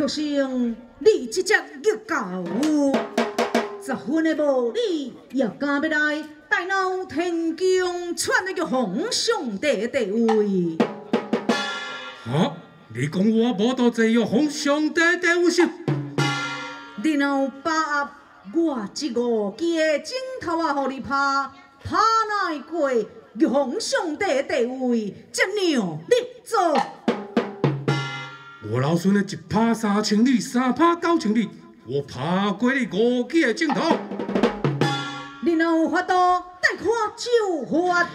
求生你这只玉狗，十分的无理，也敢要来大闹天宫，篡那个皇上的地位？ 啊！你讲我无多济要皇上的地位是？ 然后把我这5支的枕头啊，互你拍来过，玉皇上帝的地位，这样你做？ 我老孙的一拍3000里，3拍9000里，我拍过你5支的枕头。 你若有法度，待看就发。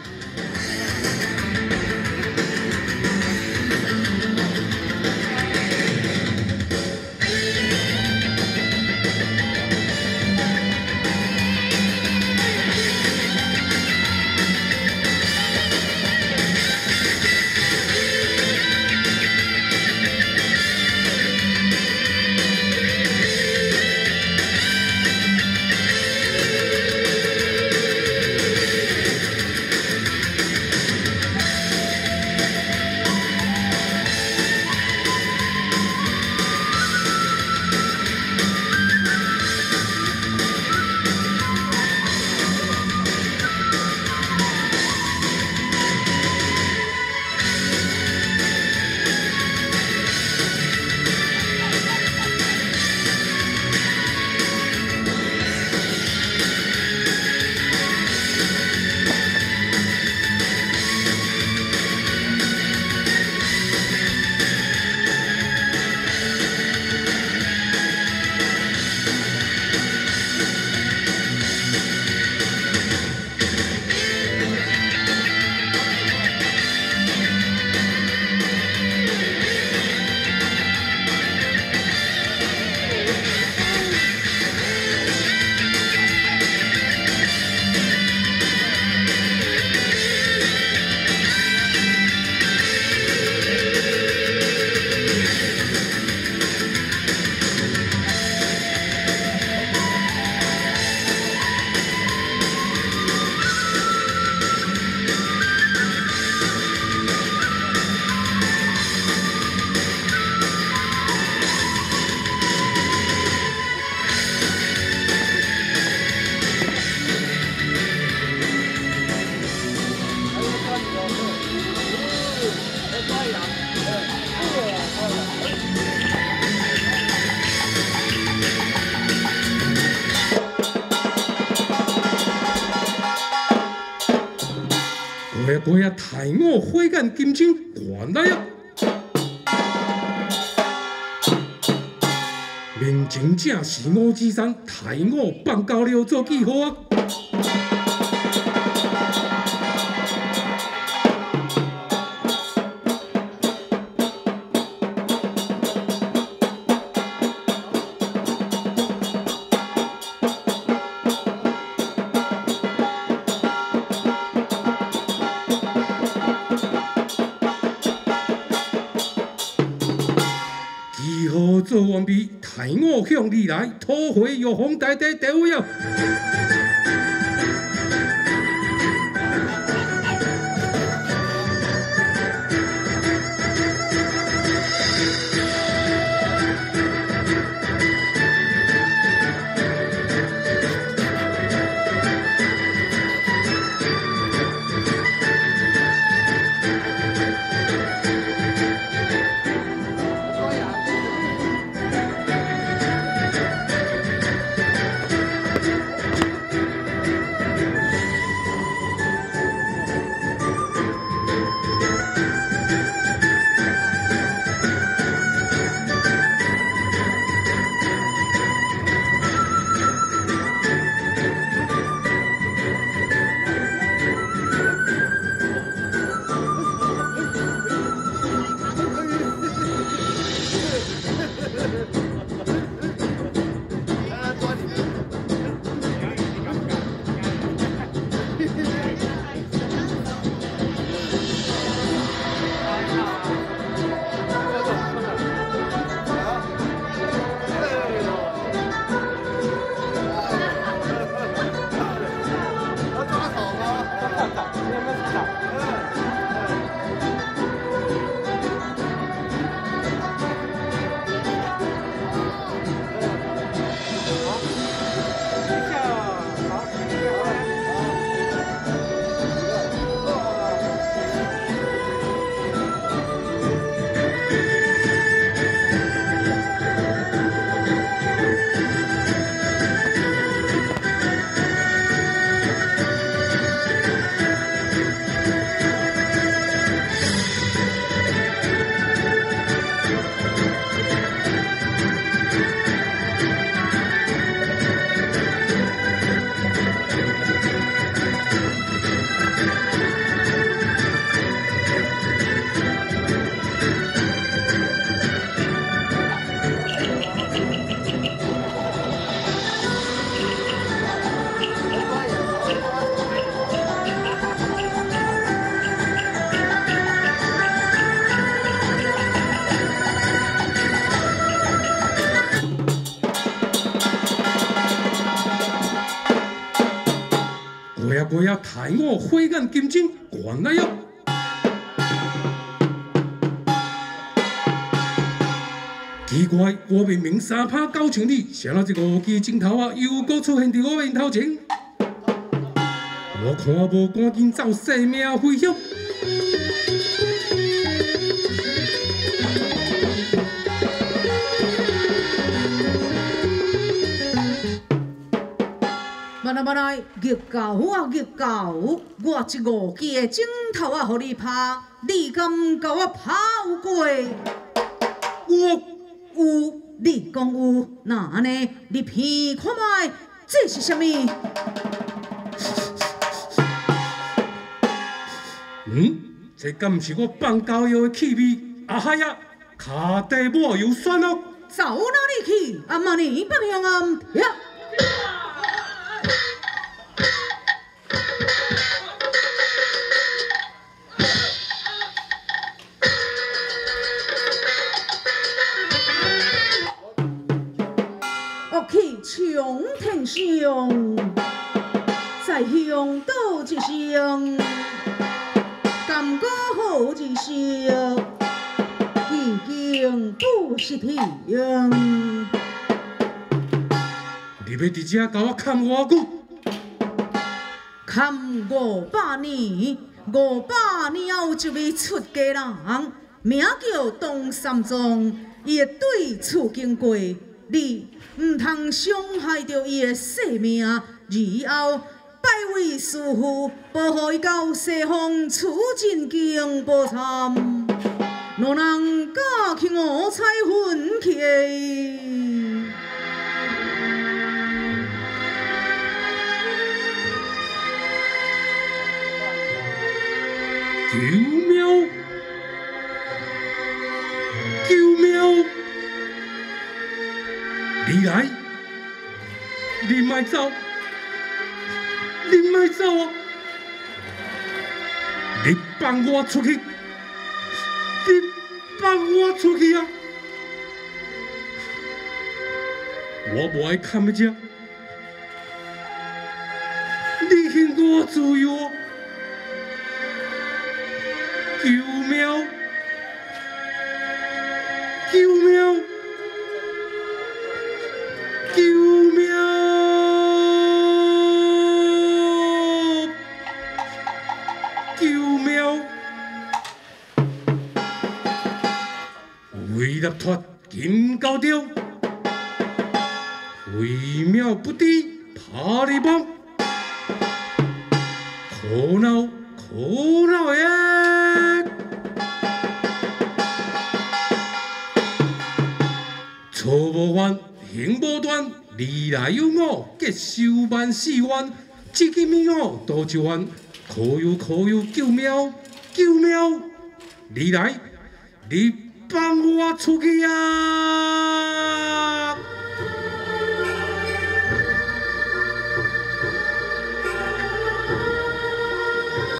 我呀，太我火眼金睛，看来呀！明真正是我之山，太我放高了做记号啊！做完毕，太我向你来，讨回玉皇大帝地位啊！ 过要抬我火眼金睛关来哟。奇怪，我明明3拍9千里，啥那一5支镜头啊，又搁出现伫我面头前。我看无，赶紧走，性命危险。 慢来，热狗啊热狗，我这5支的镜头啊，互你拍，你敢甲我拍有过？有，你讲有，那安尼你偏看卖，这是啥物？ 这敢毋是我放膏药的气味？啊嗨呀，骹底抹油酸哦！ 走哪里去？阿妈你不平安呀！去冲天上，再向倒一声，甘果好一声，已经不是天。 你要伫遮甲我看偌久？ 看500年，500年后一位出家人，名叫董三藏，伊会对厝经过，你唔通伤害着伊的性命，日后拜为师父，保护伊到西方取真经宝参，若人嫁去5彩魂去。 救命！救命！你来，你莫走，你莫走啊！你放我出去！你放我出去啊！我无爱看要遮，你限我自由！救命！救命！救命！救命！为了脱金高调，微妙不知怕你帮，苦恼耶！错无完，行无断，你来有我，结受万事冤，至今命我多一冤，可有救命！救命！你来，你放我出去啊！